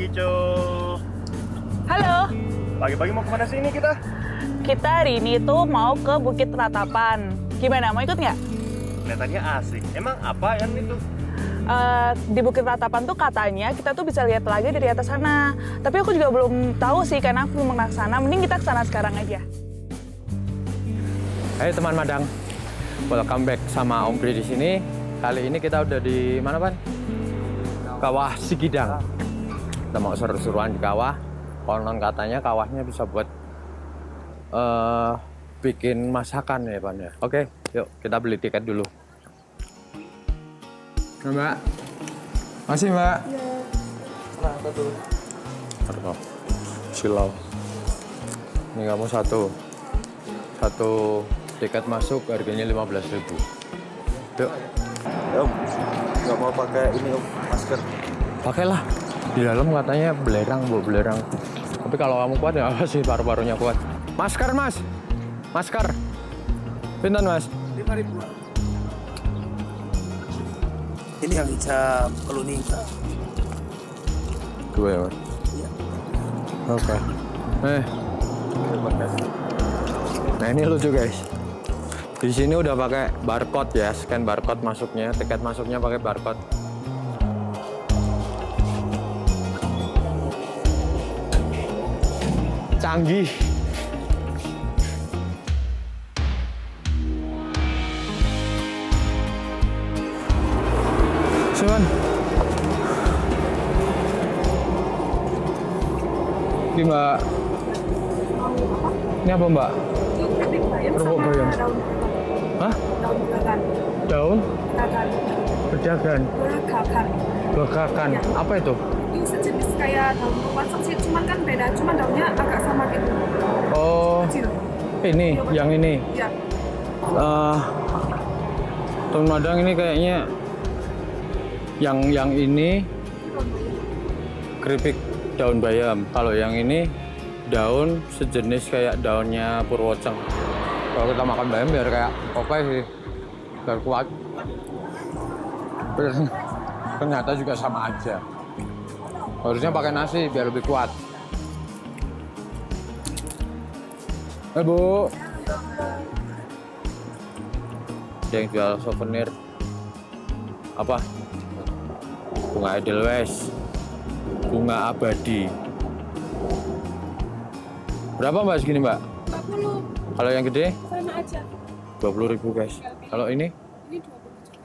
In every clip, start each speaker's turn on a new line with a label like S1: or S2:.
S1: pagi, Co.
S2: Halo.
S1: Pagi-pagi mau kemana sih ini kita?
S2: Kita hari ini tuh mau ke Bukit Ratapan. Gimana, mau ikut nggak?
S1: Kelihatannya asik. Emang apa yang itu?
S2: Di Bukit Ratapan tuh katanya kita tuh bisa lihat telaga dari atas sana. Tapi aku juga belum tahu sih karena aku belum pernah ke sana. Mending kita ke sana sekarang aja.
S3: Hai teman Madang, welcome back sama Om Bri di sini. Kali ini kita udah di mana, Pan? Kawah Sikidang. Kita mau seru-seruan di kawah. Konon katanya kawahnya bisa buat bikin masakan ya, Pan ya. Oke, yuk kita beli tiket dulu. Nah, Mbak. Masih, Mbak? Iya. Aduh, silau. Ini kamu satu tiket masuk harganya 15.000. Yuk.
S1: Om, nggak mau pakai ini Om, masker.
S3: Pakailah. Di dalam katanya belerang, Bu, belerang. Tapi kalau kamu kuat ya apa sih, paru-parunya kuat. Masker, Mas. Masker. Pinten, Mas?
S4: 5.000. Ini yang hijab keluning.
S3: Dua ya, Mas?
S4: Iya.
S3: Oke. Nah, ini lucu, guys. Di sini udah pakai barcode ya, scan barcode masuknya, tiket masuknya pakai barcode. Canggih. Cuman. Ini Mbak. Ini apa Mbak? Kerupuk bayam. Hah?
S5: Daun bekakan.
S3: Daun?
S5: Bekakan.
S3: Berdagan.
S5: Bekakan.
S3: Bekakan.
S5: Ya.
S3: Apa itu?
S5: Itu sejenis kayak daun wasak sih, cuman kan beda. Cuman daunnya agak sama gitu.
S3: Oh.
S5: Kecil.
S3: Ini, yang ini.
S5: Iya.
S3: Teman Madang ini kayaknya yang ini keripik daun bayam. Kalau yang ini daun sejenis kayak daunnya purwoceng. Kalau kita makan bayam biar kayak oke sih, biar kuat. Ternyata juga sama aja. Harusnya pakai nasi biar lebih kuat. Bu. Ada yang jual souvenir. Apa? Bunga Edelweiss. Bunga abadi. Berapa Mbak segini Mbak?
S5: 40.
S3: Kalau yang gede?
S5: Sama aja.
S3: 20.000 guys. Kalau ini?
S5: Ini 20 juga.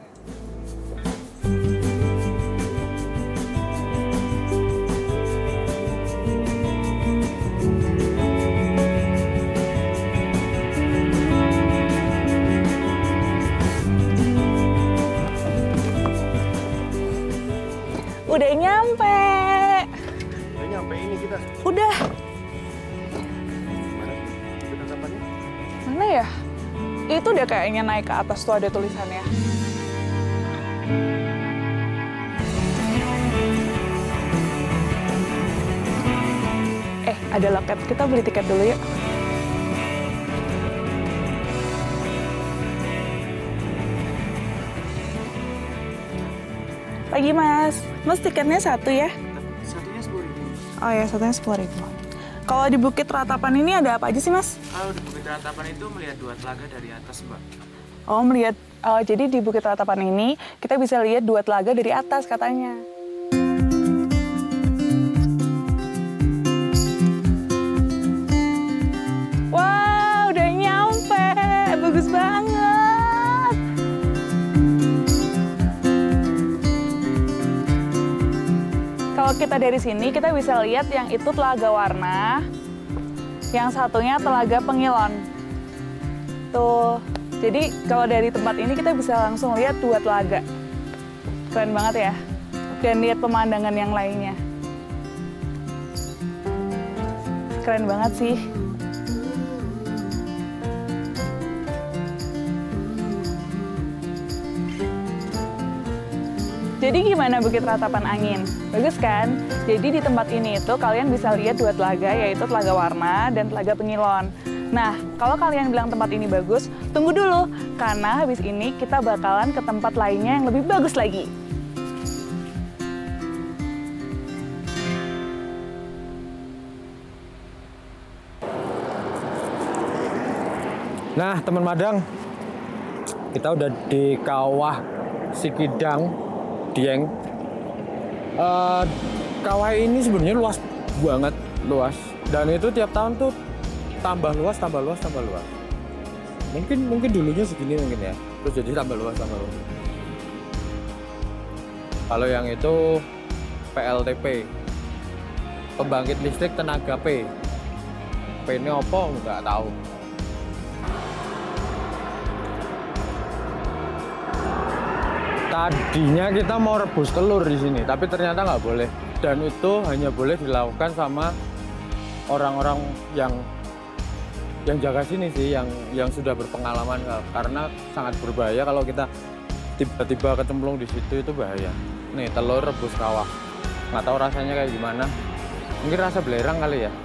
S2: Udah nyampe.
S1: Udah nyampe ini kita.
S2: Udah.
S1: Mana sih? Kita kapannya?
S2: Mana ya? Itu udah kayaknya naik ke atas tuh ada tulisannya. Ada loket. Kita beli tiket dulu yuk. Pagi Mas. Mas tiketnya satu ya?
S4: Satunya 10.000.
S2: Oh ya, satunya 10.000. Kalau di Bukit Ratapan ini ada apa aja sih Mas?
S4: Kalau di Bukit Ratapan itu melihat dua telaga dari atas, Mbak.
S2: Oh, melihat. Jadi di Bukit Ratapan ini kita bisa lihat dua telaga dari atas katanya. Wow, udah nyampe. Bagus banget. Kalau kita dari sini, kita bisa lihat yang itu Telaga Warna, yang satunya Telaga Pengilon. Tuh, jadi kalau dari tempat ini kita bisa langsung lihat dua telaga. Keren banget ya. Dan lihat pemandangan yang lainnya. Keren banget sih. Jadi gimana Bukit Ratapan Angin? Bagus kan? Jadi di tempat ini itu kalian bisa lihat dua telaga, yaitu Telaga Warna dan Telaga Pengilon. Nah, kalau kalian bilang tempat ini bagus, tunggu dulu. Karena habis ini kita bakalan ke tempat lainnya yang lebih bagus lagi.
S3: Nah, teman Madang, kita udah di Kawah Sikidang, Dieng. Kawah ini sebenarnya luas banget, luas. Dan itu tiap tahun tuh tambah luas. Mungkin dulunya segini mungkin ya. Terus jadi tambah luas. Kalau yang itu PLTP, pembangkit listrik tenaga P. P ini apa? Nggak tahu. Tadinya kita mau rebus telur di sini, tapi ternyata nggak boleh. Dan itu hanya boleh dilakukan sama orang-orang yang jaga sini sih, yang sudah berpengalaman, karena sangat berbahaya kalau kita tiba-tiba kecemplung di situ, itu bahaya. Nih, telur rebus kawah. Nggak tahu rasanya kayak gimana. Mungkin rasa belerang kali ya.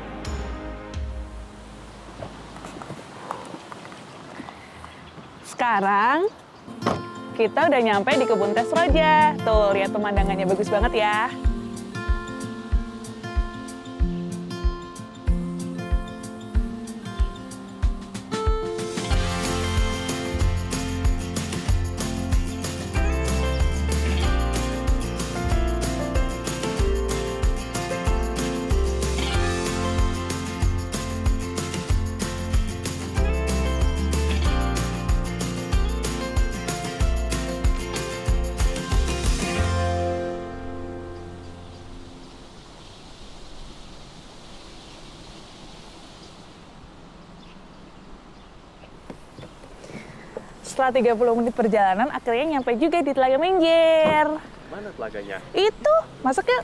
S2: Sekarang kita udah nyampe di kebun teh Seroja. Tuh, lihat pemandangannya bagus banget ya. Setelah 30 menit perjalanan, akhirnya nyampe juga di Telaga Menjer.
S3: Mana telaganya?
S2: Itu, masuk yuk.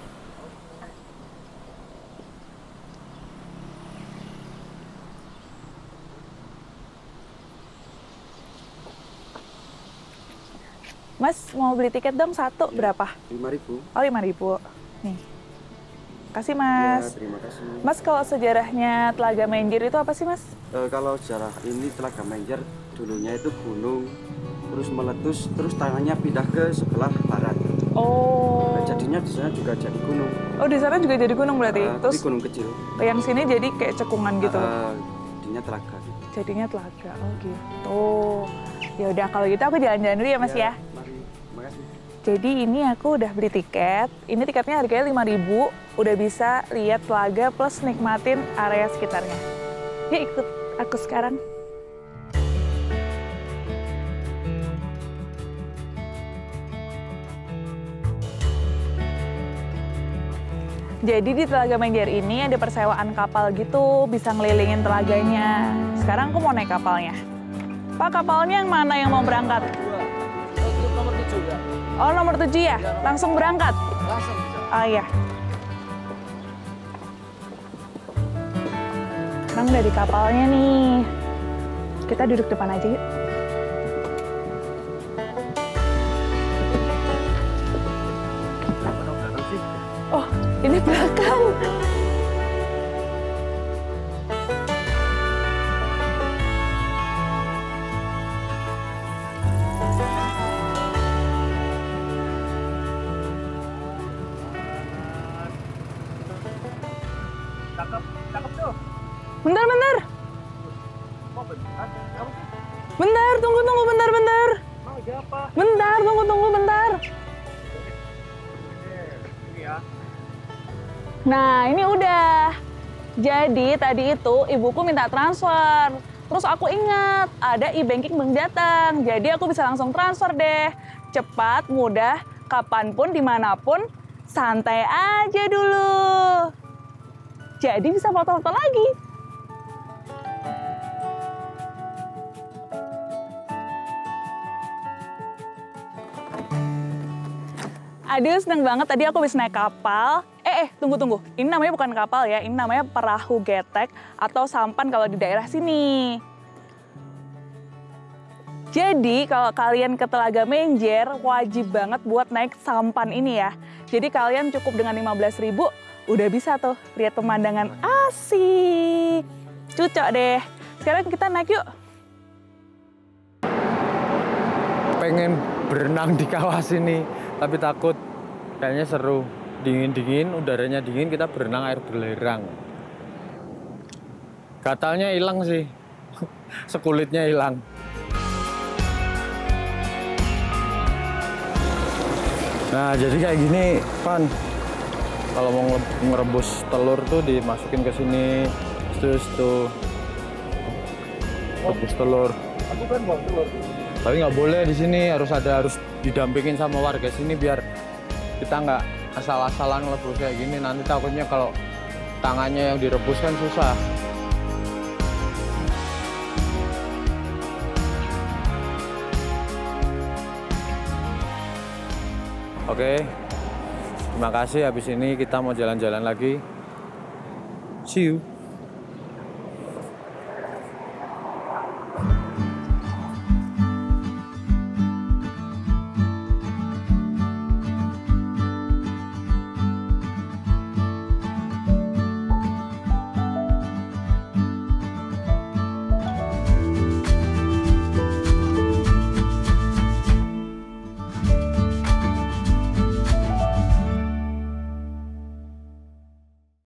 S2: Mas, mau beli tiket dong satu, berapa?
S1: 5.000.
S2: Oh, 5.000. Nih. Kasih, Mas.
S1: Ya, terima kasih.
S2: Mas, kalau sejarahnya Telaga Menjer itu apa sih, Mas?
S1: Kalau sejarah ini Telaga Menjer dulunya itu gunung, terus meletus, terus tangannya pindah ke sebelah barat.
S2: Oh.
S1: Nah, jadinya di sana juga jadi gunung.
S2: Oh, di sana juga jadi gunung berarti?
S1: Tapi gunung kecil.
S2: Yang sini jadi kayak cekungan gitu?
S1: Jadinya telaga. Gitu.
S2: Jadinya telaga, oh gitu. Ya udah, kalau gitu aku jalan-jalan dulu ya, Mas ya.
S1: Mari, makasih.
S2: Jadi ini aku udah beli tiket. Ini tiketnya harganya 5.000. Udah bisa lihat telaga plus nikmatin area sekitarnya. Yuk ikut aku sekarang. Jadi di Telaga Menjer ini ada persewaan kapal gitu, bisa ngelilingin telaganya. Sekarang aku mau naik kapalnya. Pak, kapalnya yang mana yang mau berangkat?
S4: Nomor 7 ya.
S2: Oh, nomor 7 ya? Langsung berangkat?
S4: Langsung.
S2: Oh iya. Sekarang udah di kapalnya nih. Kita duduk depan aja yuk. Oh, ini belakang.
S4: Cakep tuh.
S2: Bentar. Bentar, tunggu, bentar.
S4: Mau siapa?
S2: Bentar, tunggu, bentar.
S4: Ini ya.
S2: Nah, ini udah. Jadi tadi itu ibuku minta transfer. Terus aku ingat ada e-banking Bank Jateng. Jadi aku bisa langsung transfer deh. Cepat, mudah, kapanpun, dimanapun, santai aja dulu. Jadi bisa foto-foto lagi. Aduh, seneng banget tadi aku bisa naik kapal. Tunggu. Ini namanya bukan kapal ya, ini namanya perahu getek atau sampan kalau di daerah sini. Jadi kalau kalian ke Telaga Menjer, wajib banget buat naik sampan ini ya. Jadi kalian cukup dengan 15.000, udah bisa tuh lihat pemandangan asik. Cocok deh. Sekarang kita naik yuk.
S3: Pengen berenang di kawah sini, tapi takut. Kayaknya seru. Dingin-dingin, udaranya dingin, kita berenang air belerang. Gatalnya hilang sih. sekulitnya hilang. Nah, jadi kayak gini, Pan. Kalau mau ngerebus telur tuh dimasukin ke sini, terus tuh rebus telur.
S4: Aku kan mau telur.
S3: Tapi nggak boleh di sini, harus didampingin sama warga sini biar kita nggak asal-asalan ngerebus kayak gini. Nanti takutnya kalau tangannya yang direbus kan susah. Oke, terima kasih. Habis ini kita mau jalan-jalan lagi. See you.